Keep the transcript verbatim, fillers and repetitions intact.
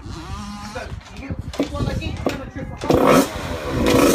So you get, keep on the gate, you're gonna trip up.